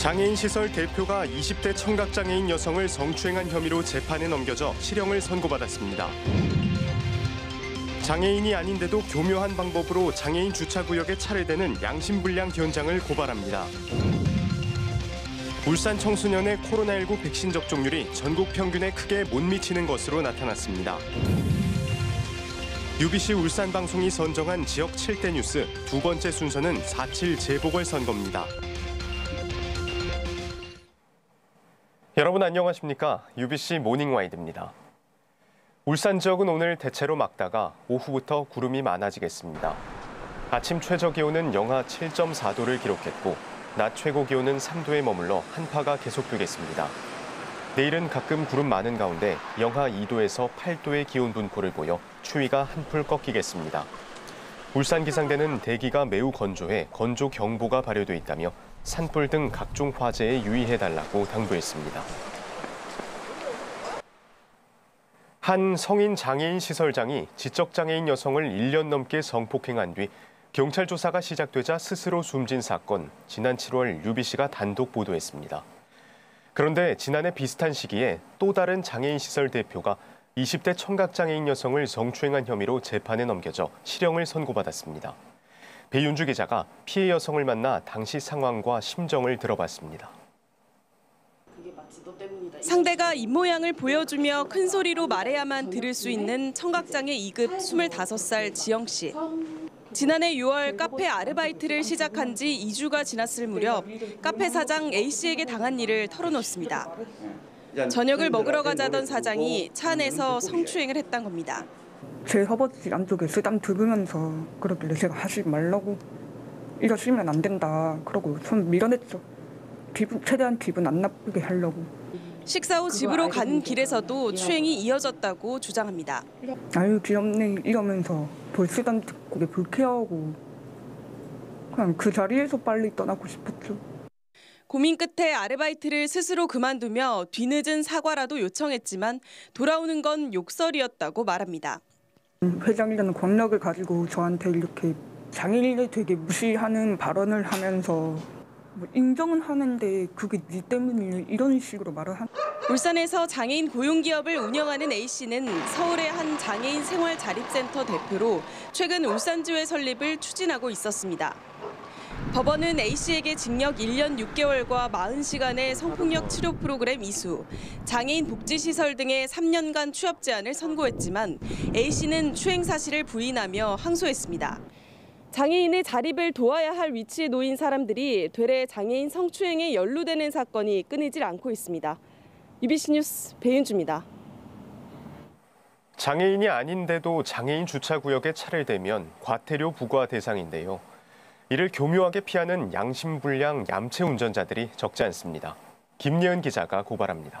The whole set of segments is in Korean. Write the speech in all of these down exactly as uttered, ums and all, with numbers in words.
장애인 시설 대표가 이십 대 청각장애인 여성을 성추행한 혐의로 재판에 넘겨져 실형을 선고받았습니다. 장애인이 아닌데도 교묘한 방법으로 장애인 주차구역에 차례되는 양심불량 현장을 고발합니다. 울산 청소년의 코로나십구 백신 접종률이 전국 평균에 크게 못 미치는 것으로 나타났습니다. 유비씨 울산 방송이 선정한 지역 칠 대 뉴스 두 번째 순서는 사칠 재보궐선거입니다. 여러분 안녕하십니까? 유비씨 모닝와이드입니다. 울산 지역은 오늘 대체로 맑다가 오후부터 구름이 많아지겠습니다. 아침 최저 기온은 영하 칠 점 사 도를 기록했고 낮 최고 기온은 삼 도에 머물러 한파가 계속되겠습니다. 내일은 가끔 구름 많은 가운데 영하 이 도에서 팔 도의 기온 분포를 보여 추위가 한풀 꺾이겠습니다. 울산 기상대는 대기가 매우 건조해 건조경보가 발효돼 있다며 산불 등 각종 화재에 유의해달라고 당부했습니다. 한 성인 장애인 시설장이 지적장애인 여성을 일 년 넘게 성폭행한 뒤 경찰 조사가 시작되자 스스로 숨진 사건, 지난 칠월 유비씨가 단독 보도했습니다. 그런데 지난해 비슷한 시기에 또 다른 장애인 시설 대표가 이십 대 청각장애인 여성을 성추행한 혐의로 재판에 넘겨져 실형을 선고받았습니다. 배윤주 기자가 피해 여성을 만나 당시 상황과 심정을 들어봤습니다. 상대가 입모양을 보여주며 큰 소리로 말해야만 들을 수 있는 청각장애 이 급 스물다섯 살 지영 씨. 지난해 유월 카페 아르바이트를 시작한 지 이 주가 지났을 무렵 카페 사장 A씨에게 당한 일을 털어놓습니다. 저녁을 먹으러 가자던 사장이 차 안에서 성추행을 했던 겁니다. 제 허벅지 안쪽에 쓰담 들으면서 그러길래 제가 하지 말라고 이러시면 안 된다 그러고 전 밀어냈죠. 기분, 최대한 기분 안 나쁘게 하려고. 식사 후 집으로 가는 길에서도 추행이 이어졌다고 주장합니다. 아유 귀엽네 이러면서 볼쓰담 듣고 불쾌하고 그냥 그 자리에서 빨리 떠나고 싶었죠. 고민 끝에 아르바이트를 스스로 그만두며 뒤늦은 사과라도 요청했지만 돌아오는 건 욕설이었다고 말합니다. 회장이라는 권력을 가지고 저한테 이렇게 장애인을 되게 무시하는 발언을 하면서 뭐 인정은 하는데 그게 네 때문이야 이런 식으로 말을 한. 울산에서 장애인 고용기업을 운영하는 A씨는 서울의 한 장애인 생활자립센터 대표로 최근 울산지회 설립을 추진하고 있었습니다. 법원은 A씨에게 징역 일 년 육 개월과 사십 시간의 성폭력 치료 프로그램 이수, 장애인 복지시설 등의 삼 년간 취업 제한을 선고했지만 A씨는 추행 사실을 부인하며 항소했습니다. 장애인의 자립을 도와야 할 위치에 놓인 사람들이 되레 장애인 성추행에 연루되는 사건이 끊이질 않고 있습니다. 유비씨 뉴스 배윤주입니다. 장애인이 아닌데도 장애인 주차구역에 차를 대면 과태료 부과 대상인데요. 이를 교묘하게 피하는 양심불량 얌체 운전자들이 적지 않습니다. 김예은 기자가 고발합니다.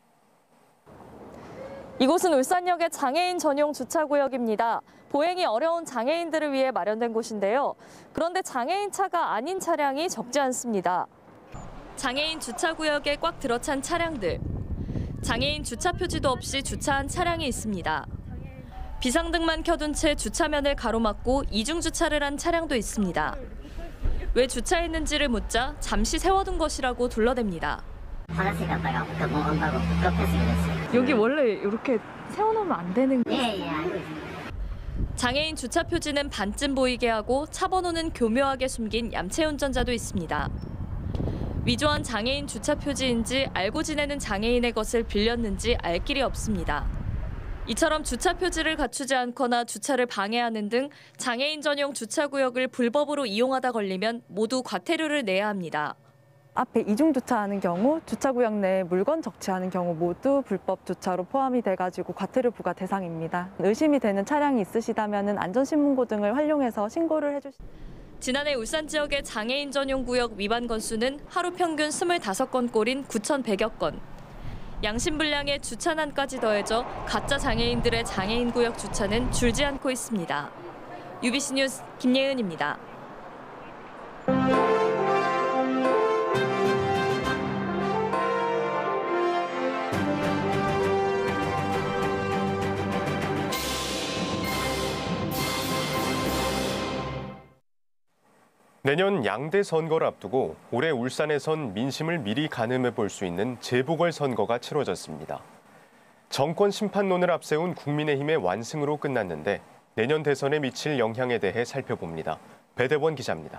이곳은 울산역의 장애인 전용 주차구역입니다. 보행이 어려운 장애인들을 위해 마련된 곳인데요. 그런데 장애인 차가 아닌 차량이 적지 않습니다. 장애인 주차구역에 꽉 들어찬 차량들. 장애인 주차 표지도 없이 주차한 차량이 있습니다. 비상등만 켜둔 채 주차면을 가로막고 이중 주차를 한 차량도 있습니다. 왜 주차했는지를 묻자 잠시 세워둔 것이라고 둘러댑니다. 화장실 갔다가 뭐 온다고 급해서 그랬어요. 여기 원래 이렇게 세워놓으면 안 되는 거예요? 예, 예, 알고 있습니다. 장애인 주차 표지는 반쯤 보이게 하고 차 번호는 교묘하게 숨긴 얌체 운전자도 있습니다. 위조한 장애인 주차 표지인지 알고 지내는 장애인의 것을 빌렸는지 알 길이 없습니다. 이처럼 주차 표지를 갖추지 않거나 주차를 방해하는 등 장애인 전용 주차구역을 불법으로 이용하다 걸리면 모두 과태료를 내야 합니다. 앞에 이중 주차하는 경우, 주차구역 내에 물건 적치하는 경우 모두 불법 주차로 포함이 돼가지고 과태료 부과 대상입니다. 의심이 되는 차량이 있으시다면 안전신문고 등을 활용해서 신고를 해주시면. 지난해 울산 지역의 장애인 전용 구역 위반 건수는 하루 평균 스물다섯 건꼴인 구천백여 건. 양심불량의 주차난까지 더해져 가짜 장애인들의 장애인 구역 주차는 줄지 않고 있습니다. 유비씨 뉴스 김예은입니다. 내년 양대 선거를 앞두고 올해 울산에선 민심을 미리 가늠해 볼 수 있는 재보궐선거가 치러졌습니다. 정권 심판론을 앞세운 국민의힘의 완승으로 끝났는데 내년 대선에 미칠 영향에 대해 살펴봅니다. 배대원 기자입니다.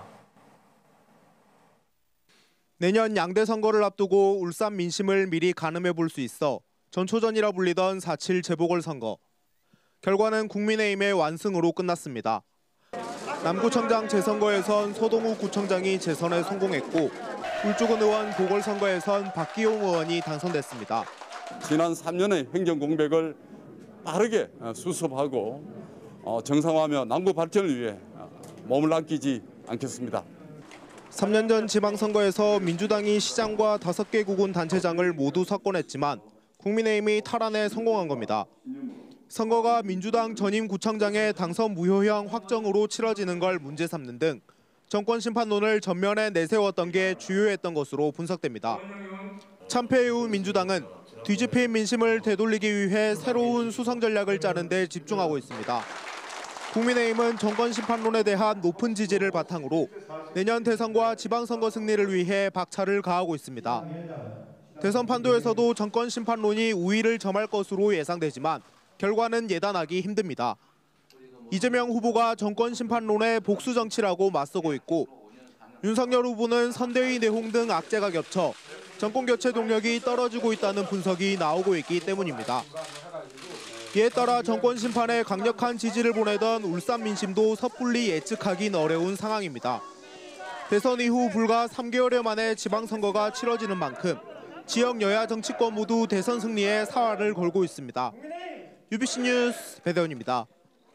내년 양대 선거를 앞두고 울산 민심을 미리 가늠해 볼 수 있어 전초전이라 불리던 사 칠 재보궐선거. 결과는 국민의힘의 완승으로 끝났습니다. 남구청장 재선거에선 서동우 구청장이 재선에 성공했고 울주군 의원 보궐선거에선 박기용 의원이 당선됐습니다. 지난 삼 년의 행정 공백을 빠르게 수습하고 정상화하며 남구 발전을 위해 몸을 아끼지 않겠습니다. 삼 년 전 지방선거에서 민주당이 시장과 다섯 개 구군 단체장을 모두 석권했지만 국민의힘이 탈환에 성공한 겁니다. 선거가 민주당 전임 구청장의 당선 무효형 확정으로 치러지는 걸 문제 삼는 등 정권 심판론을 전면에 내세웠던 게 주요했던 것으로 분석됩니다. 참패 이후 민주당은 뒤집힌 민심을 되돌리기 위해 새로운 수성 전략을 짜는 데 집중하고 있습니다. 국민의힘은 정권 심판론에 대한 높은 지지를 바탕으로 내년 대선과 지방선거 승리를 위해 박차를 가하고 있습니다. 대선 판도에서도 정권 심판론이 우위를 점할 것으로 예상되지만 결과는 예단하기 힘듭니다. 이재명 후보가 정권 심판론의 복수 정치라고 맞서고 있고 윤석열 후보는 선대위 내홍 등 악재가 겹쳐 정권 교체 동력이 떨어지고 있다는 분석이 나오고 있기 때문입니다. 이에 따라 정권 심판에 강력한 지지를 보내던 울산 민심도 섣불리 예측하긴 어려운 상황입니다. 대선 이후 불과 삼 개월여 만에 지방선거가 치러지는 만큼 지역 여야 정치권 모두 대선 승리에 사활을 걸고 있습니다. 유비씨 뉴스 배대원입니다.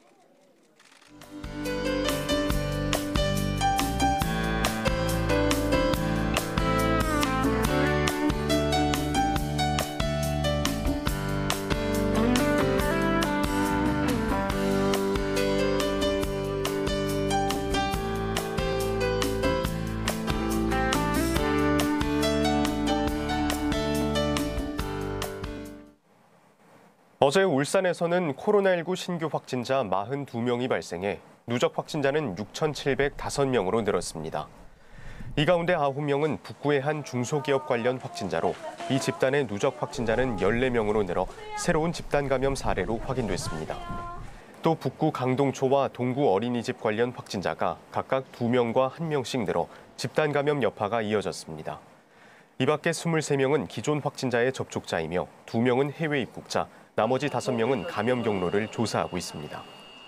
어제 울산에서는 코로나십구 신규 확진자 사십이 명이 발생해 누적 확진자는 육천칠백오 명으로 늘었습니다. 이 가운데 아홉 명은 북구의 한 중소기업 관련 확진자로 이 집단의 누적 확진자는 십사 명으로 늘어 새로운 집단 감염 사례로 확인됐습니다. 또 북구 강동초와 동구 어린이집 관련 확진자가 각각 두 명과 한 명씩 늘어 집단 감염 여파가 이어졌습니다. 이 밖에 이십삼 명은 기존 확진자의 접촉자이며 두 명은 해외 입국자, 나머지 다섯 명은 감염 경로를 조사하고 있습니다.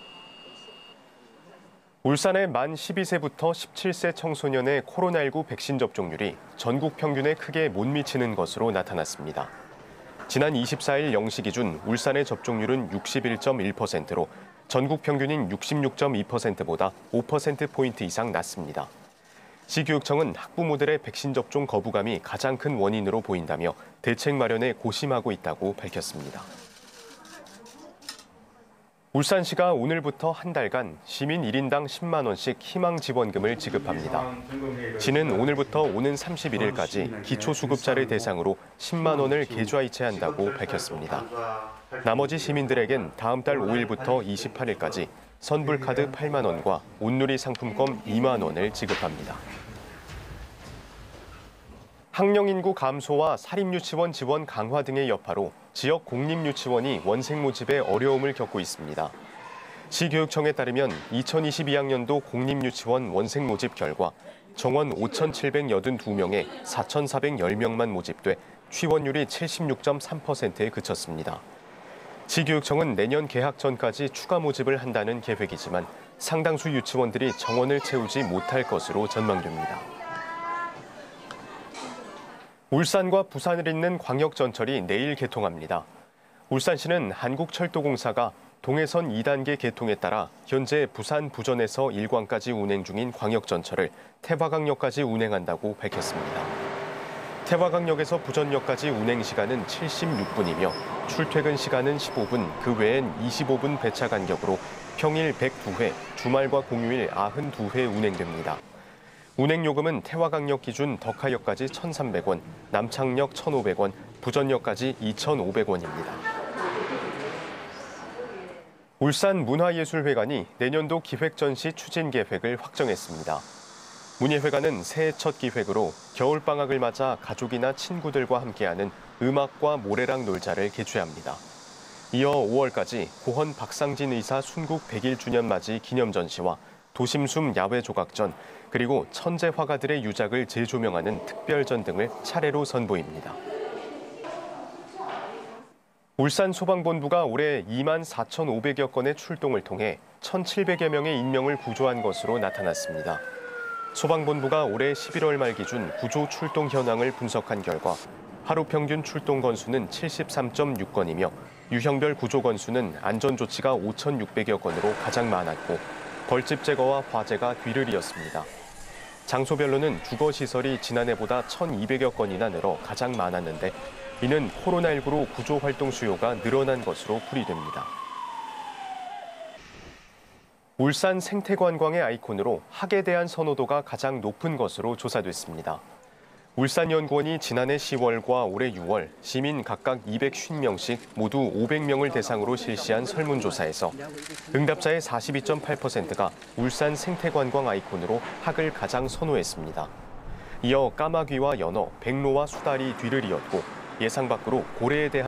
울산의 만 십이 세부터 십칠 세 청소년의 코로나십구 백신 접종률이 전국 평균에 크게 못 미치는 것으로 나타났습니다. 지난 이십사 일 영 시 기준 울산의 접종률은 육십일 점 일 퍼센트로 전국 평균인 육십육 점 이 퍼센트보다 오 퍼센트포인트 이상 낮습니다. 시교육청은 학부모들의 백신 접종 거부감이 가장 큰 원인으로 보인다며 대책 마련에 고심하고 있다고 밝혔습니다. 울산시가 오늘부터 한 달간 시민 일 인당 십만 원씩 희망 지원금을 지급합니다. 시는 오늘부터 오는 삼십일 일까지 기초수급자를 대상으로 십만 원을 계좌이체한다고 밝혔습니다. 나머지 시민들에겐 다음 달 오 일부터 이십팔 일까지 선불카드 팔만 원과 온누리 상품권 이만 원을 지급합니다. 학령인구 감소와 사립유치원 지원 강화 등의 여파로 지역 공립유치원이 원생 모집에 어려움을 겪고 있습니다. 시교육청에 따르면 이천이십이 학년도 공립유치원 원생 모집 결과 정원 오천칠백팔십이 명에 사천사백십 명만 모집돼 취원율이 칠십육 점 삼 퍼센트에 그쳤습니다. 시교육청은 내년 개학 전까지 추가 모집을 한다는 계획이지만 상당수 유치원들이 정원을 채우지 못할 것으로 전망됩니다. 울산과 부산을 잇는 광역전철이 내일 개통합니다. 울산시는 한국철도공사가 동해선 이 단계 개통에 따라 현재 부산 부전에서 일광까지 운행 중인 광역전철을 태화강역까지 운행한다고 밝혔습니다. 태화강역에서 부전역까지 운행 시간은 칠십육 분이며 출퇴근 시간은 십오 분, 그 외엔 이십오 분 배차 간격으로 평일 백이 회, 주말과 공휴일 구십이 회 운행됩니다. 운행요금은 태화강역 기준 덕하역까지 천삼백 원, 남창역 천오백 원, 부전역까지 이천오백 원입니다. 울산 문화예술회관이 내년도 기획전시 추진 계획을 확정했습니다. 문예회관은 새해 첫 기획으로 겨울방학을 맞아 가족이나 친구들과 함께하는 음악과 모래랑 놀자를 개최합니다. 이어 오월까지 고헌 박상진 의사 순국 백일 주년 맞이 기념 전시와 도심숨 야외 조각전, 그리고 천재 화가들의 유작을 재조명하는 특별전 등을 차례로 선보입니다. 울산 소방본부가 올해 이만 사천오백여 건의 출동을 통해 천칠백여 명의 인명을 구조한 것으로 나타났습니다. 소방본부가 올해 십일월 말 기준 구조 출동 현황을 분석한 결과 하루 평균 출동 건수는 칠십삼 점 육 건이며 유형별 구조 건수는 안전조치가 오천육백여 건으로 가장 많았고 벌집 제거와 화재가 뒤를 이었습니다. 장소별로는 주거시설이 지난해보다 천이백여 건이나 늘어 가장 많았는데 이는 코로나십구로 구조 활동 수요가 늘어난 것으로 풀이됩니다. 울산 생태관광의 아이콘으로 학에 대한 선호도가 가장 높은 것으로 조사됐습니다. 울산연구원이 지난해 시월과 올해 유월 시민 각각 이백오십 명씩 모두 오백 명을 대상으로 실시한 설문조사에서 응답자의 사십이 점 팔 퍼센트가 울산 생태관광 아이콘으로 학을 가장 선호했습니다. 이어 까마귀와 연어, 백로와 수달이 뒤를 이었고 예상 밖으로 고래에 대한